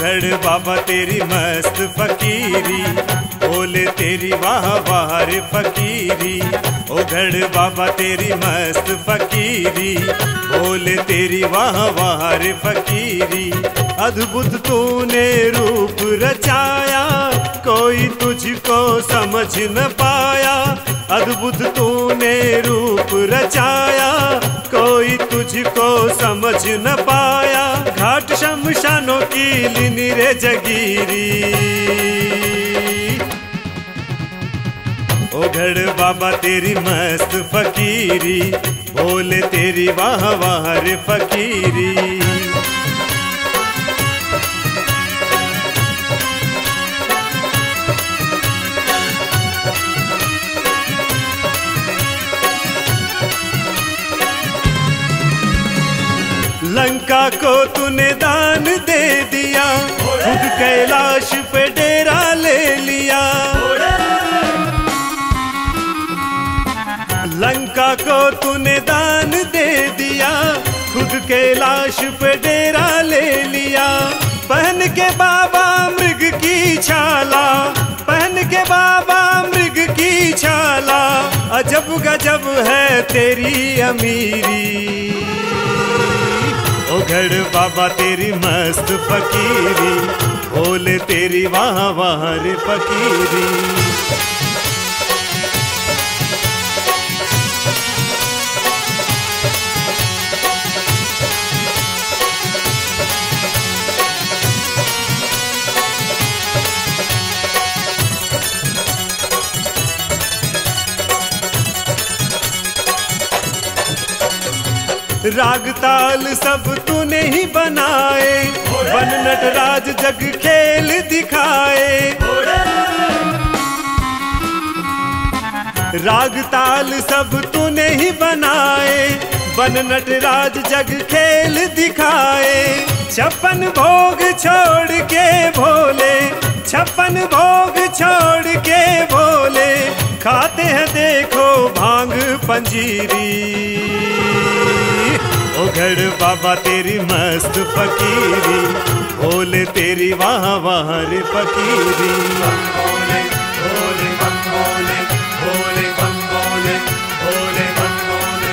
घड़ बाबा तेरी मस्त फकीरी, बोले तेरी वाह वाह रे फकीरी। ओ घड़ बाबा तेरी मस्त फकीरी, बोले तेरी वाह वाह रे फकीरी। अद्भुत तूने रूप रचाया, कोई तुझको समझ न पाया। अद्भुत तूने रूप रचाया, कोई तुझको समझ न पाया। घाट शमशानों की लिनी रे जगीरी। ओ घड़ बाबा तेरी मस्त फकीरी, बोले तेरी वाह वाह रे फकीरी। लंका को तूने दान दे दिया, खुद कैलाश पे डेरा ले लिया। लंका को तूने दान दे दिया, खुद कैलाश पे डेरा ले लिया। पहन के बाबा मृग की छाला, पहन के बाबा मृग की छाला। अजब गजब है तेरी अमीरी। ओ घड़ बाबा तेरी मस्त फकीरी, बोले तेरी वाह वाह रे फकीरी। राग ताल सब तूने ही बनाए, वन नटराज जग खेल दिखाए। राग ताल सब तूने ही बनाए, वन नटराज जग खेल दिखाए। 56 भोग छोड़ के भोले, 56 भोग छोड़ के भोले। खाते हैं देखो भांग पंजीरी। ओ घड़ बाबा तेरी मस्त फकीरी, बोले तेरी वाह वाह रे फकीरी। बम बोले बोले बम बोले, बोले बम बोले, बोले बम बोले।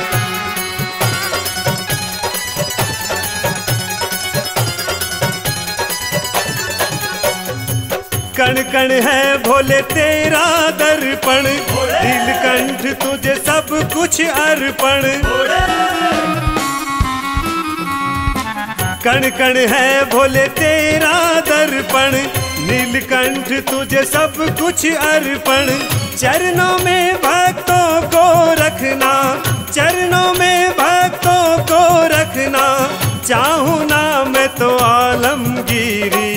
कण कण है भोले तेरा दर्पण, नीलकंठ तुझे सब कुछ अर्पण। कण कण है भोले तेरा दर्पण, नीलकंठ तुझे सब कुछ अर्पण। चरणों में भक्तों को रखना, चरणों में भक्तों को रखना। चाहूं ना मैं तो आलमगीरी।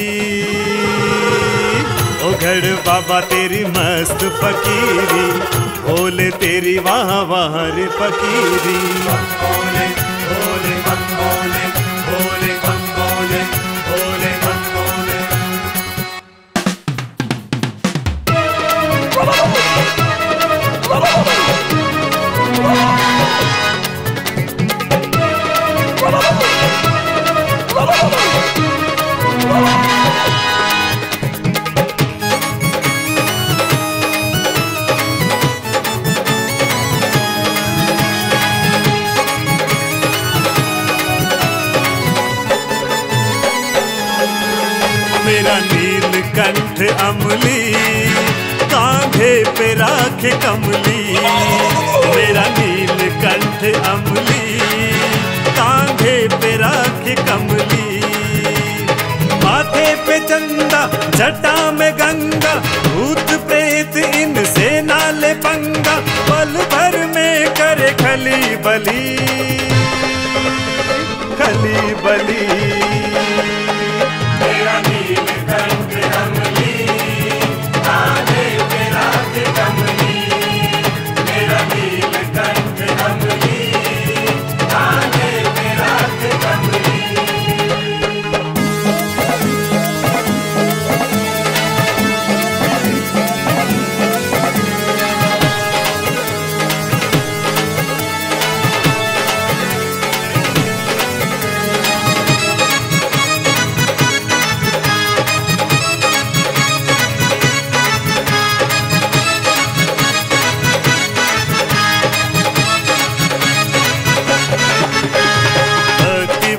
ओ घड़ बाबा तेरी मस्त फकीरी, बोले तेरी वाह वाह रे फकीरी। बम बोले बोले बम बोले, बोले बम बोले, बोले बम बोले। मेरा नीलकंठ अमली, कांधे पे राखे कमली। मेरा नीलकंठ अमली, कांधे पे राखे कमली। माथे पे चंदा, जटा में गंगा, भूत प्रेत इनसे नाले पंगा। पल भर में करे खली बली, खली बली। मेरा नीलकंठ अमली, कांधे पे राखे कमली। मेरा नीलकंठ अमली, कांधे पे राखे कमली।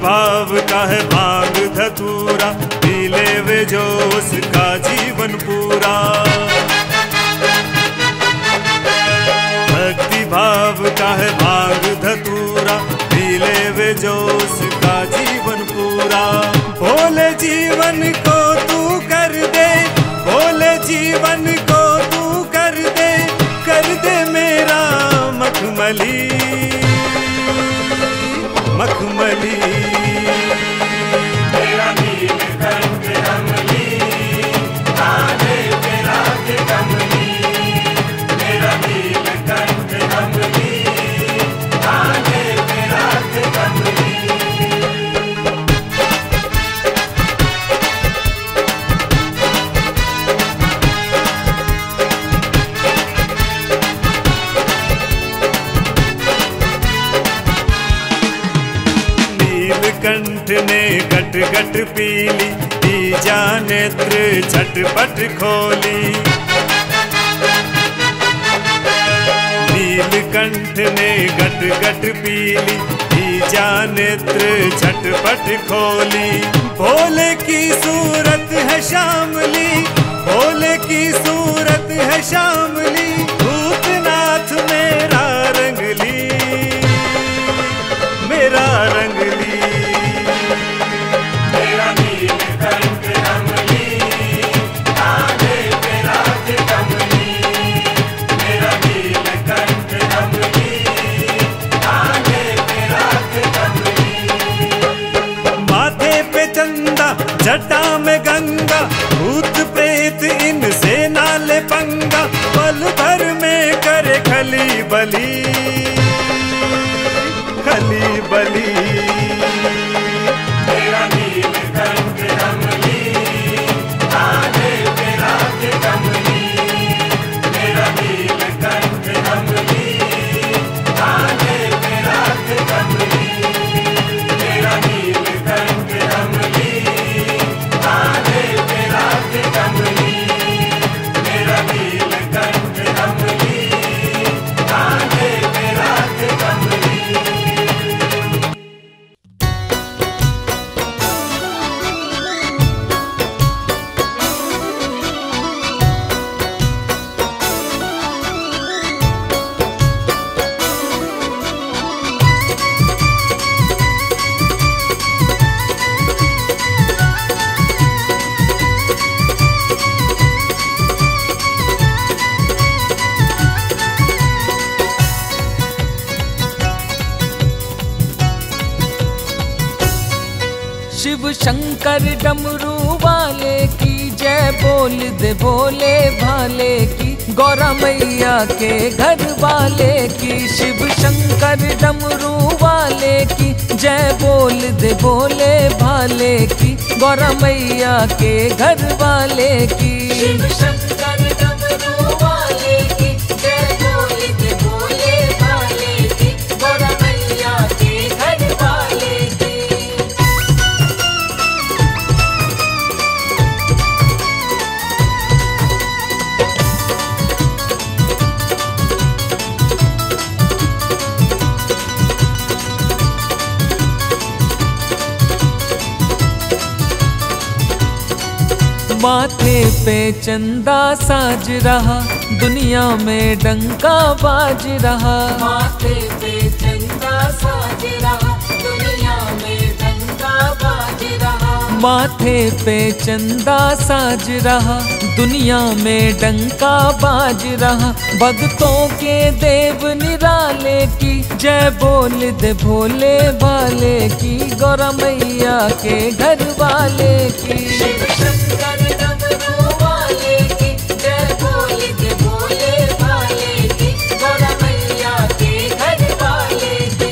भाव का है भांग धतूरा, पी ले वे जो उसका जीवन पूरा। भक्ति भाव का है भांग धतूरा, पी ले वे जो उसका जीवन पूरा। भोले जीवन को तू कर दे, भोले जीवन को तू कर दे मेरा मखमली मखमली। मेरा नीलकंठ अमली, कान्हे पे राधे कमली। मेरा नीलकंठ अमली, कान्हे पे राधे कमली। कंठ ने गट गट पीली, तीजा नेत्र झटपट खोली। नीलकंठ ने गट गट पीली, तीजा नेत्र झटपट खोली। भोले की सूरत है श्यामली, भोले की सूरत है श्यामली। भूतनाथ मेरा रंगली, मेरा रंगली। मेरा नीलकंठ अमली, कान्हे पे राधे कमली। मेरा नीलकंठ अमली, कान्हे पे राधे कमली। माथे पे चंदा, जटा में गंगा, भूत प्रेत इनसे नाले पंगा। पल भर में करे खली बली, खली बली। मेरा नीलकंठ अमली, कान्हे पे राधे कमली। मेरा नीलकंठ अमली, कान्हे पे राधे कमली। मेरा नीलकंठ अमली, कान्हे पे राधे कमली। मेरा नीलकंठ अमली, कान्हे पे राधे कमली। शिव शंकर डमरू वाले की जय, बोल दे भोले भाले की। गौरा मैया के घर वाले की, शिव शंकर डमरू वाले की जय, बोल दे भोले भाले की। गौरा मैया के घर वाले की, शिव शंकर डमरू वाले की जय, बोल दे भोले भाले की। गौरा मैया के घर वाले की। माथे पे चंदा साज रहा, दुनिया में डंका बाज रहा। माथे पे चंदा साज रहा, दुनिया में डंका बाज रहा। माथे पे चंदा साज रहा, दुनिया में डंका बाज रहा। भक्तों के देव निराले की जय, बोल दे भोले भाले की। गौरा मैया के घर वाले की, शिव शंकर डमरू वाले की जय, बोल दे भोले भाले की। गौरा मैया के घर वाले की।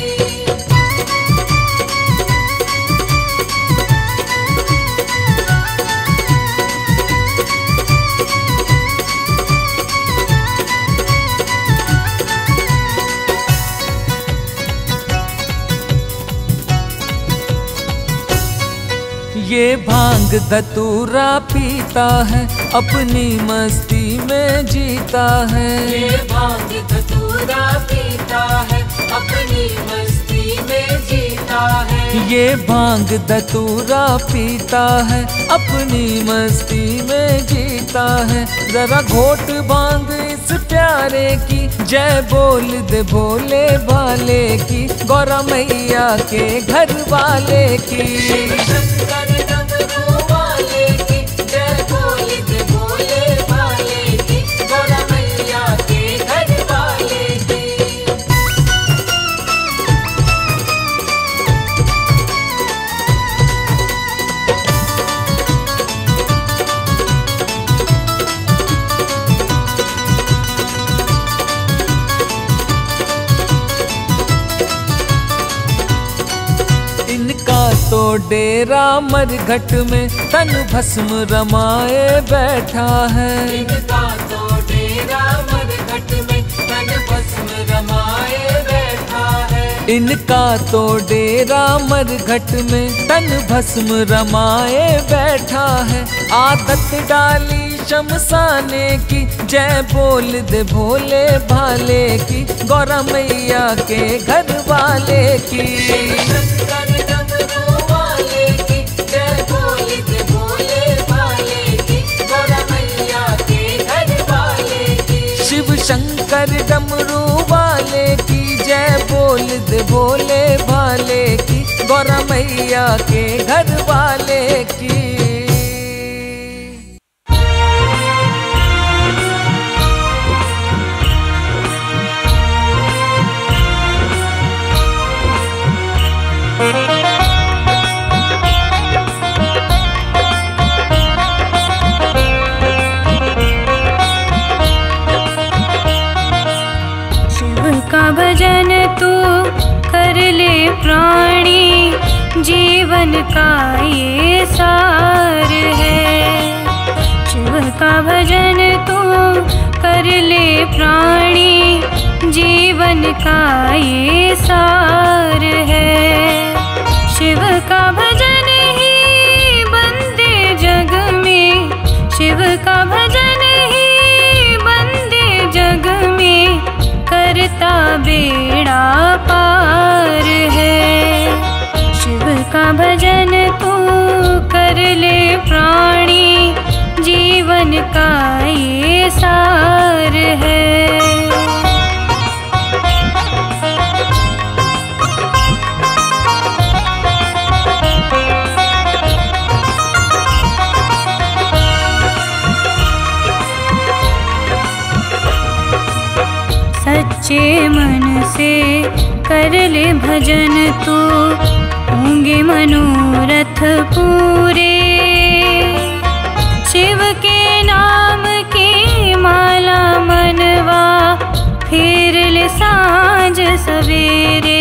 ये भांग धतूरा पीता है, अपनी मस्ती में जीता है। ये भांग धतूरा पीता है, अपनी मस्ती में जीता रहता है। ये भांग धतूरा पीता है, अपनी मस्ती में जीता है। जरा घोट भांग इस प्यारे की, जय बोल दे भोले भाले की, गौरा मैया के घर वाले की। शंकर डमरू वाले की, जय बोल दे भोले भाले की, गौरा मैया के घर वाले की। इनका तो डेरा मरघट में तन भस्म रमाए बैठा है। इनका तो डेरा मरघट में तन भस्म रमाए बैठा है। इनका तो डेरा मरघट में तन भस्म रमाए बैठा है। आदत डाली शमशाने की, जय बोल दे भोले भाले की, गौरा मैया के घर वाले की। शंकर डमरू वाले की, जय बोल दे भोले भाले की, गौरा मैया के घर वाले की। शिव शंकर डमरू वाले की, जय बोल दे भोले भाले की, गौरा मैया के घर वाले की। का भजन तू कर ले प्राणी, जीवन का ये सार है। शिव का भजन तू कर ले प्राणी, जीवन का ये सार है। शिव का भजन ही बंदे जग में, शिव का भजन ही बंदे जग में, करता बेड़ा पार है। शिव का भजन तू कर ले प्राणी, जीवन का ये सार है। सच्चे मन से कर ले भजन तू, होंगे मनोरथ पूरे। शिव के नाम की माला मनवा, फेर ले सांझ सवेरे।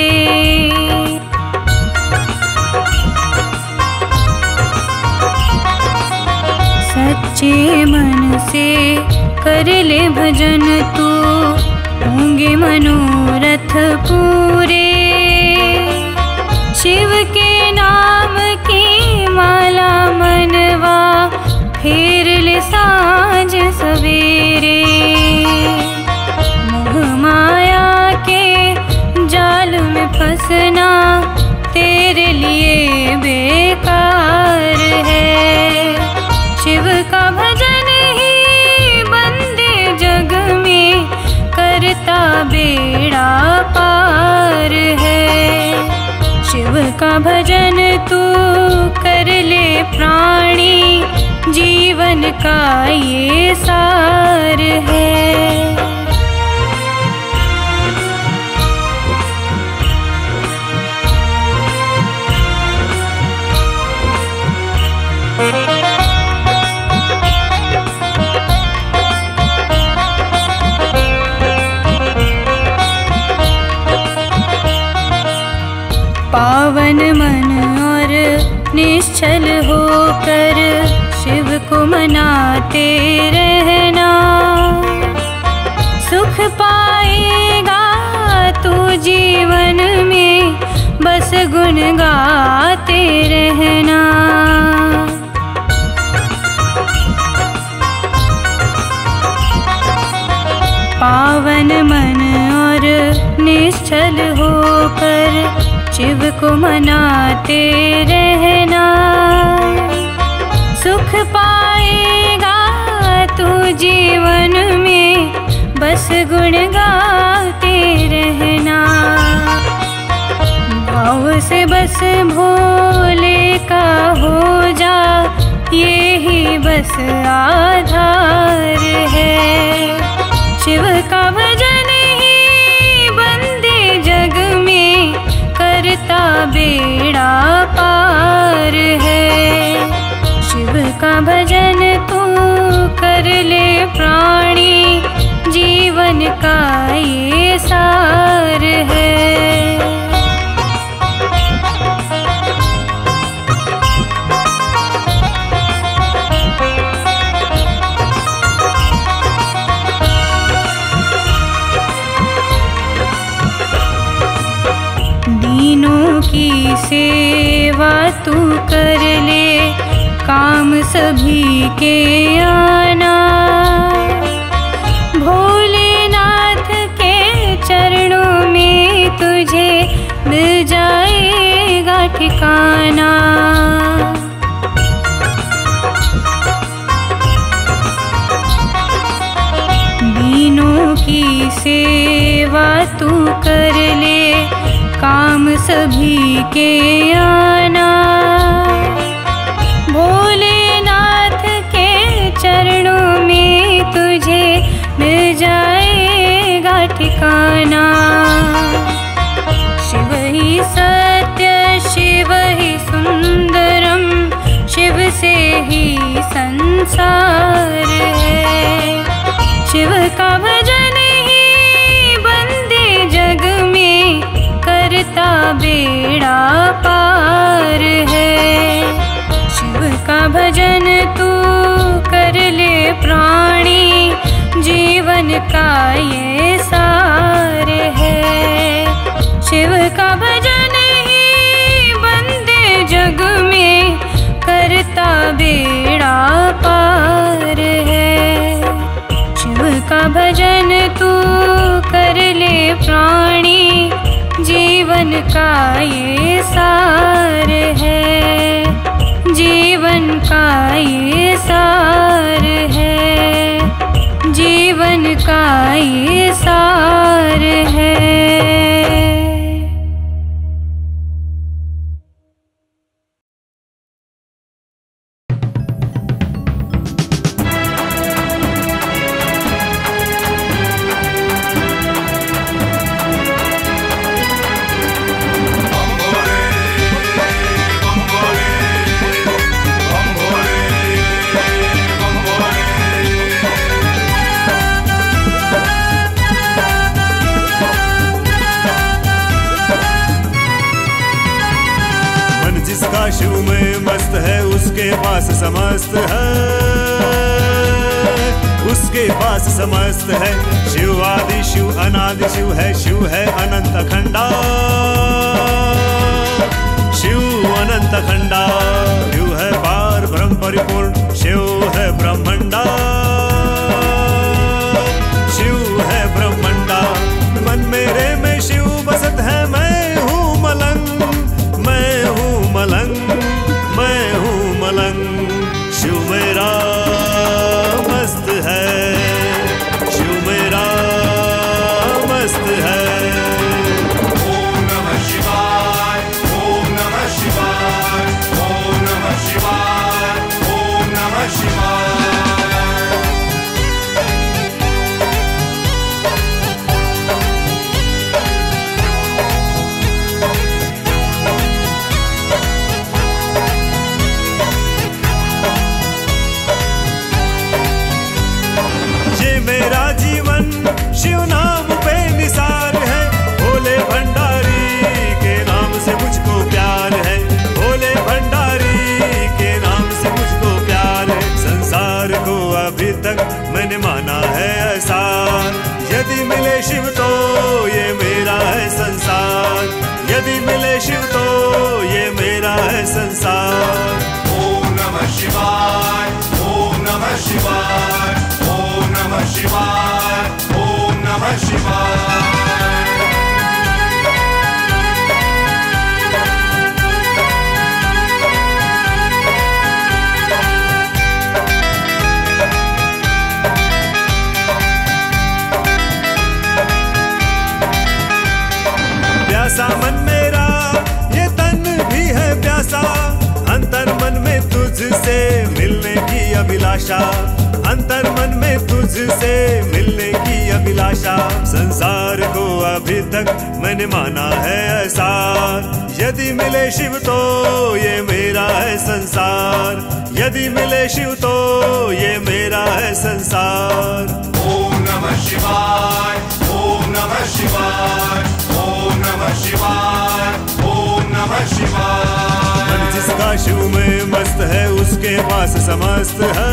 सच्चे मन से कर ले भजन तू, होंगे मनोरथ पूरे। शिव के नाम की माला मनवा, फेर ले सांझ सवेरे। मोह माया के जाल में फंसना तेरे लिए बेकार है। शिव का भजन ही बंदे जग में, करता बेड़ा पार है। शिव का भजन तू कर ले प्राणी, जीवन का ये सार है। पावन मन और निश्चल होकर शिव को मनाते रहना। सुख पाएगा तू जीवन में, बस गुण गाते रहना। पावन मन और निश्चल होकर शिव को मनाते रहना। सुख पाएगा तू जीवन में, बस गुण गाते रहना। भाव से बस भोले का हो जा, ये ही बस आधार है। शिव का भजन ही बंदे जग में, करता बेड़ा पार है। शिव का भजन तू कर ले प्राणी, जीवन का ये सार है। दीनों की सेवा तू कर ले, काम सभी के आना। भोलेनाथ के चरणों में तुझे मिल जाएगा ठिकाना। दीनों की सेवा तू कर ले, काम सभी के आना। भोलेनाथ के चरणों में तुझे मिल जाएगा ठिकाना। शिव ही सत्य, शिव ही सुंदरम, शिव से ही संसार है। शिव का भजन ही बंदे जग में, करता बेड़ा पार है। शिव का भजन तू कर ले प्राणी, जीवन का ये सार है। शिव का भजन ही बंदे जग में, करता बेड़ा पार है। शिव का भजन तू कर ले प्राणी, जीवन का ये सार है। जीवन का ये सार है। जीवन का ये सार है। शिव में मस्त है, उसके पास समस्त है, उसके पास समस्त है। शिव आदि शिव अनादि शिव है अनंत खंडा, शिव अनंत खंडा। शिव है पार ब्रह्म परिपूर्ण, शिव है ब्रह्मंडा, शिव है ब्रह्मंडा। मन मेरे में शिव बसत है, मैं हूँ मलंग, मैं हूँ मलंग, मैं हूँ मलंग। शिव मेरा मस्त है, शिव मेरा मस्त है। ओम नमः शिवाय, ओम नमः शिवाय, ओम नमः शिवाय, ओम नमः शिवाय। मेरा जीवन शिव नाम पे निसार है, भोले भंडारी के नाम से मुझको प्यार है, भोले भंडारी के नाम से मुझको प्यार है। संसार को अभी तक मैंने माना है आसान, यदि मिले शिव तो ये मेरा है संसार, यदि मिले शिव तो ये मेरा है संसार। ओम नमः शिवाय, ओम नमः शिवाय, ओम नमः शिवाय, ओम नमः शिवाय। निराशा, अंतर मन में तुझसे मिलने की अभिलाषा। संसार को अभी तक मैंने माना है ऐसा, यदि मिले शिव तो ये मेरा है संसार, यदि मिले शिव तो ये मेरा है संसार। ओम नमः शिवाय, ओम नमः शिवाय, ओम नमः शिवाय, ओम नमः शिवाय। मन जिसका शिव में मस्त है उसके पास समस्त है,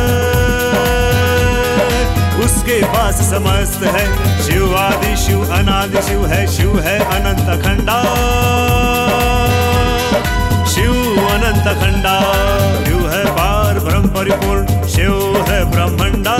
उसके पास समस्त है। शिव आदि शिव अनादि शिव है अनंत अखंडा, शिव अनंत अखंडा। शिव है पार ब्रह्म परिपूर्ण, शिव है ब्रह्मंडा,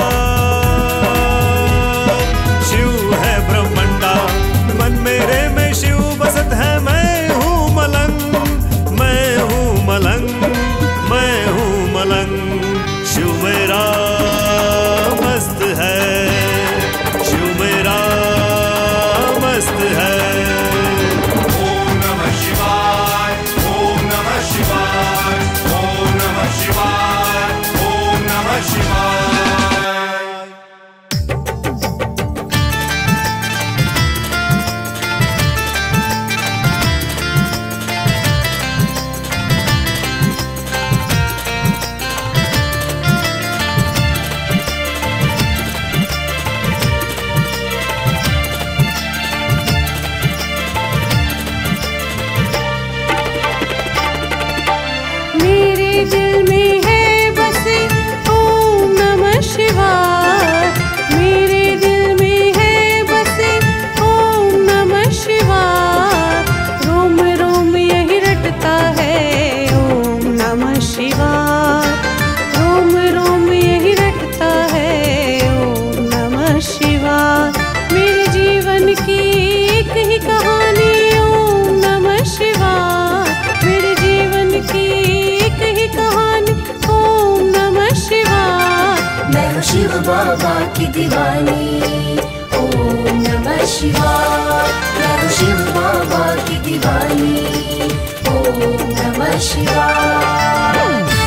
शिव है ब्रह्मंडा। मन मेरे में शिव बसत है, मैं हूँ मलंग, मैं हूँ मलंग, मैं हूँ मलंग। शिव मेरा मस्त है, शिव मेरा मस्त है। ओम नमः शिवाय, ओम नमः शिवाय, ओम नमः शिवाय, ओम नमः शिवाय। मेरे दिल में है बसे ओम नमः शिवाय, मेरे दिल में है बसे ओम नमः शिवाय। रोम रोम यही रटता है ओम नमः शिवाय, रोम रोम यही रटता है ओम नमः शिवाय। मेरे जीवन की एक ही कहानी ओम नमः शिवाय, मेरे जीवन की एक ही कहानी ओम नमः शिवाय। मैं हूँ शिव बाबा की दीवानी ओम नमः शिवाय, मैं हूँ शिव बाबा की दीवानी ओम नमः शिवाय।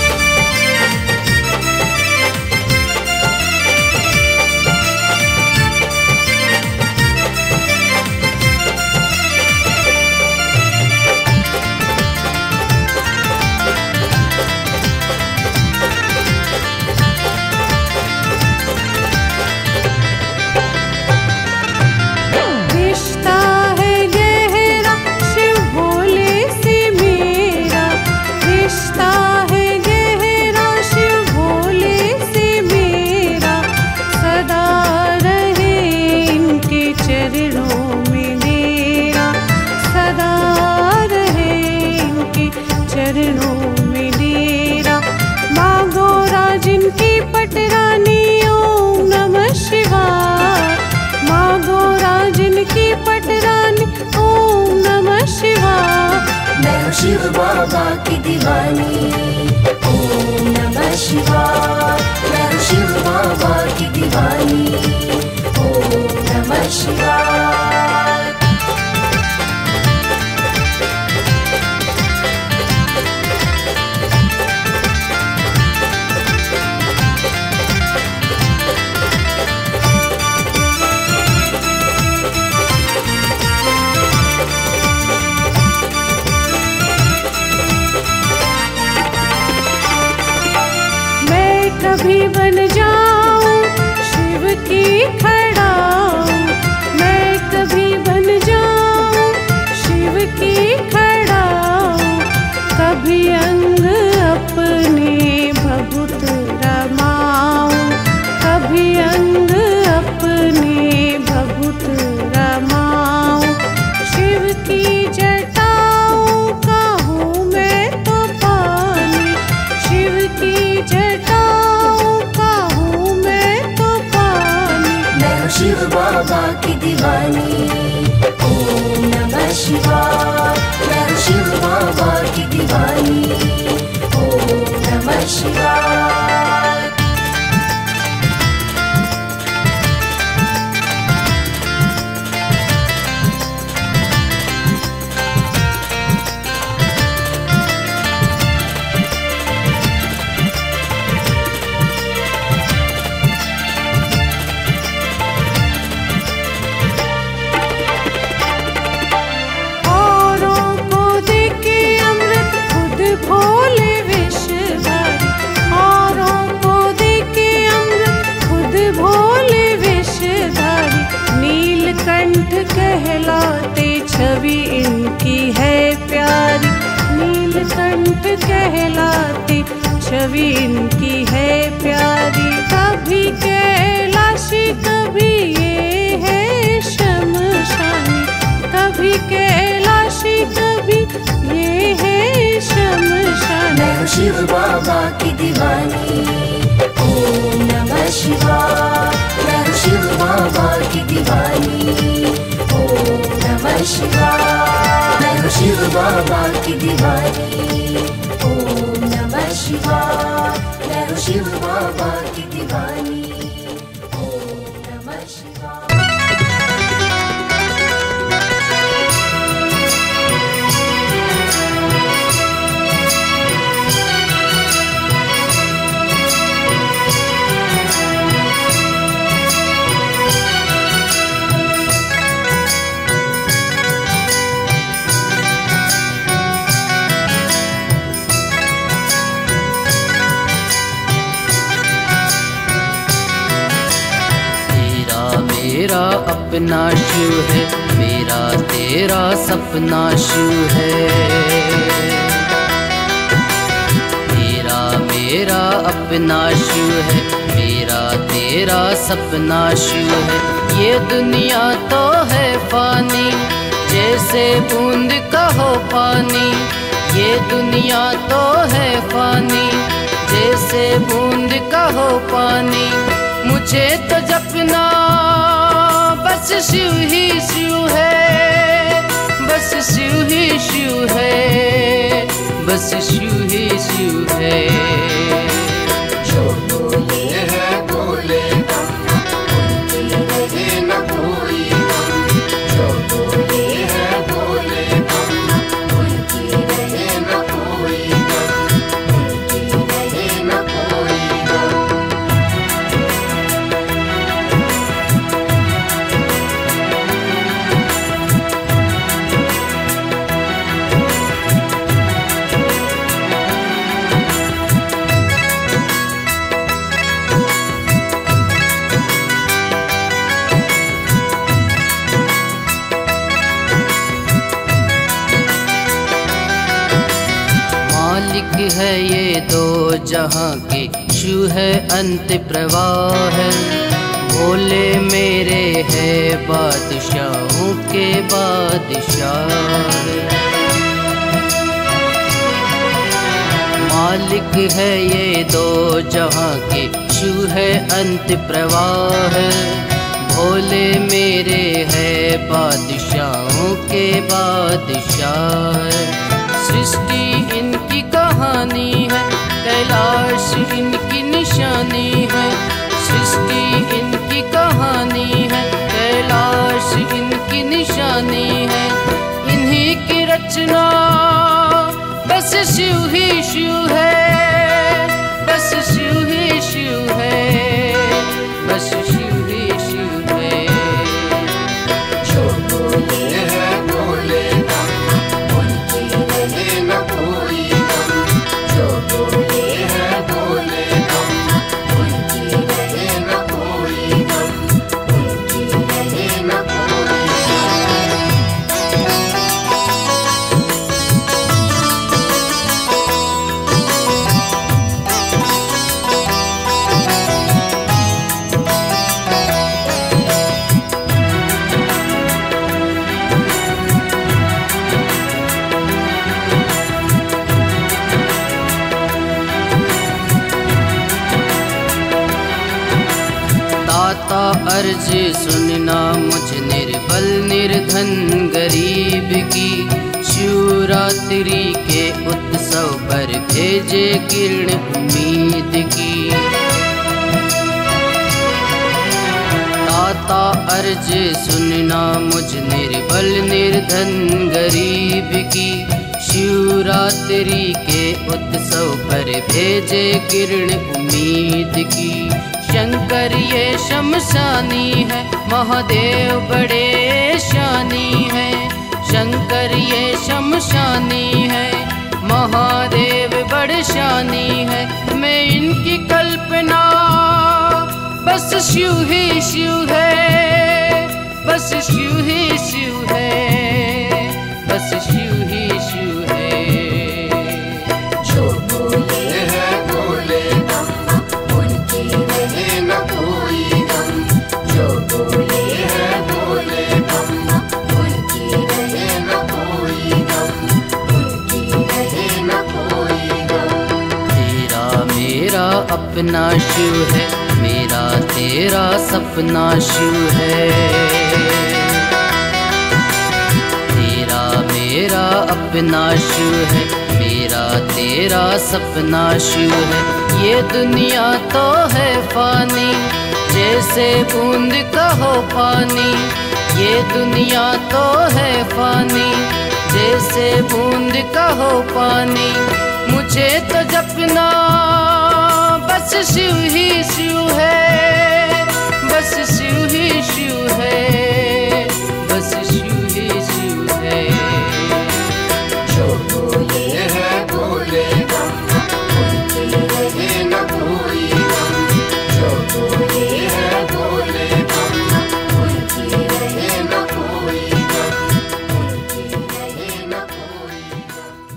रिश्ता है गहरा शिव भोले से मेरा, रिश्ता है गहरा शिव भोले से मेरा। सदा रहे इनके चरणों में मेरा, सदा रहे इनके चरणों में मेरा। मांगो राज इनकी पटरानी ओम नमः शिवाय, मांगो राज इनकी पटरानी ओम नमः शिवाय। मैं हूँ शिव बाबा की दीवानी ओम नमः शिवाय, मैं हूँ शिव बाबा की दीवानी ओम नमः शिवाय। मैं कभी बन जाऊं शिव की खड़ाऊं, मैं कभी बन जाऊं शिव की खड़ाऊं। कभी अंग अपने भभूत रमाऊं, कभी अंग अपने भभूत रमाऊं। शिव की जटाओं का हूँ मैं तो पानी, शिव की जटाओं का हूँ मैं तो पानी। मैं हूँ शिव बाबा की दीवानी ओम नमः शिवाय, मैं हूँ शिव बाबा की दीवानी ओम नमः शिवाय। छवि इनकी है प्यारी। कभी कैलाशी कभी ये है शमशानी, कभी कैलाशी कभी ये है शमशानी। मैं हूँ शिव बाबा की दीवानी, ओम नमः शिवाय। मैं हूँ शिव बाबा की दीवानी, ओम नमः शिवाय। मैं हूँ शिव बाबा की दीवानी, ओम नमः शिवाय। मैं हूँ शिव बाबा की दीवानी, ओम नमः शिवाय। मेरा अपना शिव है, मेरा तेरा सपना शिव है। तेरा मेरा अपना शिव है, मेरा तेरा सपना शिव है। ये दुनिया तो है फानी, जैसे बूंद का हो पानी। ये दुनिया तो है फानी, जैसे बूंद का हो पानी। मुझे तो जपना बस शिव ही शिव है, बस शिव ही शिव है, बस शिव ही शिव है। जो बोले है बोले उनकी रहे न कोई गम। जो बोले है बोले उनकी रहे न कोई गम, उनकी रहे न कोई गम। मालिक है ये दो जहां के, शिव है अंत प्रवाह है। भोले मेरे है बादशाहों के बादशाह। मालिक है ये दो जहां के, शिव है अंत प्रवाह है। भोले मेरे है बादशाहों के बादशाह। सृष्टि इनकी कहानी है, कैलाश इनकी निशानी है। सृष्टि इनकी कहानी है, कैलाश इनकी निशानी है। इन्हीं की रचना बस शिव ही शिव है, बस शिव ही शिव है, बस शिव ही शिव है। जो बोले है बोले उनकी रहे न कोई गम। जो बोले है बोले उनकी रहे न कोई गम, उनकी रहे न कोई गम। दाता अर्ज सुनना मुझ निर्बल निर्धन गरीब की। शिवरात्रि के उत्सव पर भेजे किरण उम्मीद की। दाता अर्ज सुनना मुझ निर्बल निर्धन गरीब की। शिवरात्रि के उत्सव पर भेजे किरण उम्मीद की। शंकर ये शमशानी है, महादेव बड़े शानी है। शंकर ये शमशानी है, महादेव बड़े शानी है। मैं इनकी कल्पना बस शिव ही शिव है, बस शिव ही शिव है, बस शिव ही शिव है। जो बोले है अपना शिव है, मेरा तेरा सपना शिव है। तेरा मेरा अपना शिव है, मेरा तेरा सपना शिव है। ये दुनिया तो है फानी, जैसे बूंद का हो पानी। ये दुनिया तो है फानी, जैसे बूंद का हो पानी। मुझे तो जपना बस शिव ही शिव है, बस शिव ही शिव है, बस शिव ही शिव है। जो बोले है बोले हम, उनकी रहे न कोई गम। जो बोले है बोले हम, उनकी रहे न कोई गम, उनकी रहे न कोई गम।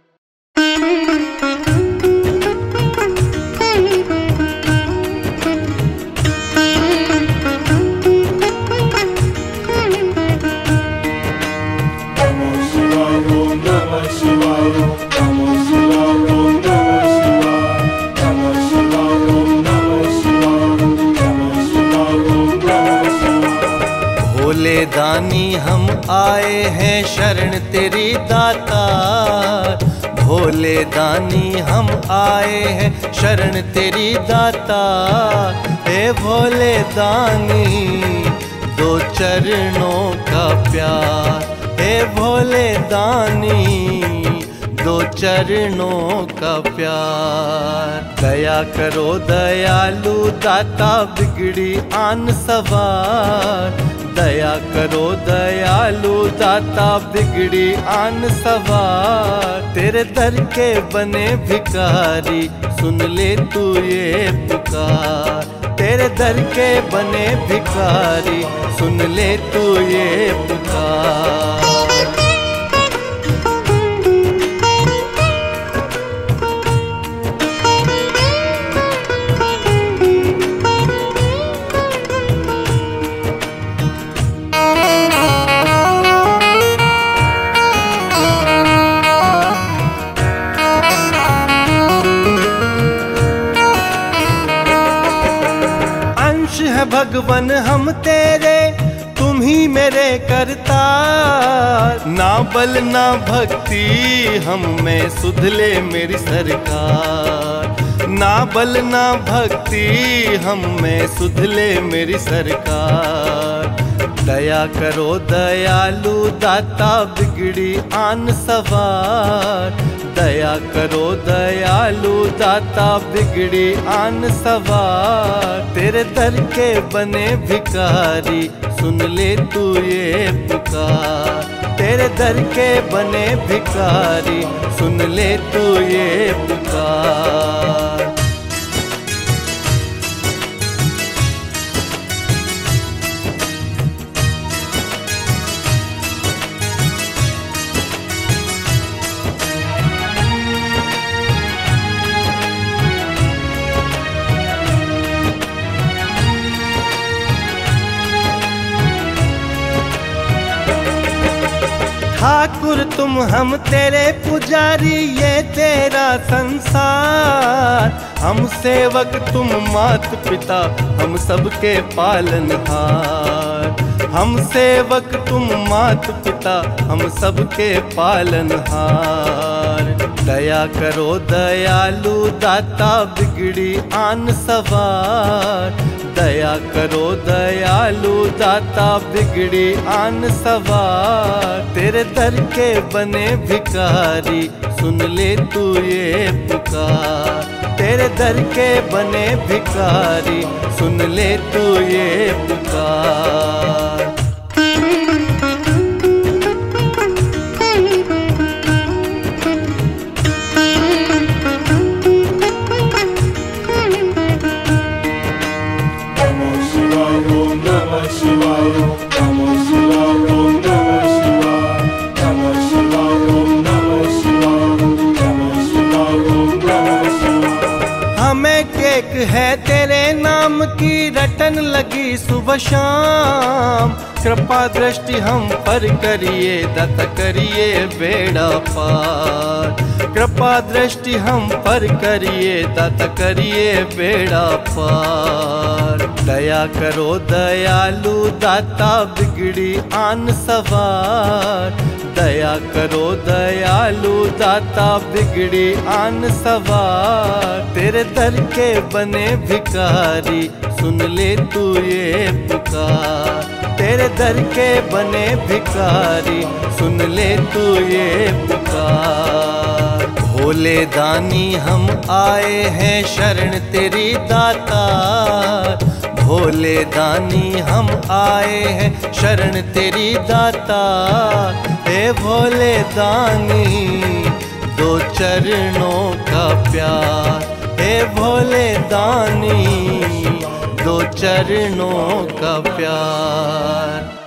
भोले दानी हम आए हैं शरण तेरी दातार। भोले दानी हम आए हैं शरण तेरी दातार। हे भोले दानी दो चरणों का प्यार। हे भोले दानी दो चरणों का प्यार। दया करो दयालु दाता बिगड़ी आन सवार। दया करो दयालु दाता बिगड़ी आन सवार। तेरे दर के बने भिखारी सुन ले तू ये पुकार। तेरे दर के बने भिखारी सुन ले तू ये पुकार। भगवन हम तेरे तुम ही मेरे करतार। ना बल ना भक्ति हम में सुध ले मेरी सरकार। ना बल ना भक्ति हम में सुध ले मेरी सरकार। दया करो दयालु दाता बिगड़ी आन सवार। दया करो दयालु दाता बिगड़ी आन सवार। तेरे दर के बने भिखारी सुन ले तू ये पुकार। तेरे दर के बने भिखारी सुन ले तू ये पुकार। ठाकुर तुम हम तेरे पुजारी ये तेरा संसार। हम सेवक तुम मात पिता हम सबके पालनहार। हम सेवक तुम मात पिता हम सबके पालनहार। दया करो दयालु दाता बिगड़ी आन सवार। दया करो दयालु दाता बिगड़ी आन सवार। तेरे दर के बने भिखारी सुन ले तू ये पुकार। तेरे दर के बने भिखारी सुन ले तू ये पुकार। एक है तेरे नाम की रटन लगी सुबह शाम। कृपा दृष्टि हम पर करिए दत्त करिए बेड़ा पार। कृपा दृष्टि हम पर करिए दाता, करिए बेड़ा पार। दया करो दयालु दाता, बिगड़ी आन सवार। दया करो दयालु दाता, बिगड़ी आन सवार। तेरे दर के बने भिखारी, सुन ले तू ये पुकार। तेरे दर के बने भिखारी, सुन ले तू ये पुकार। भोले दानी हम आए हैं शरण तेरी दातार। भोले दानी हम आए हैं शरण तेरी दातार। हे भोले दानी दो चरणों का प्यार। हे भोले दानी दो चरणों का प्यार।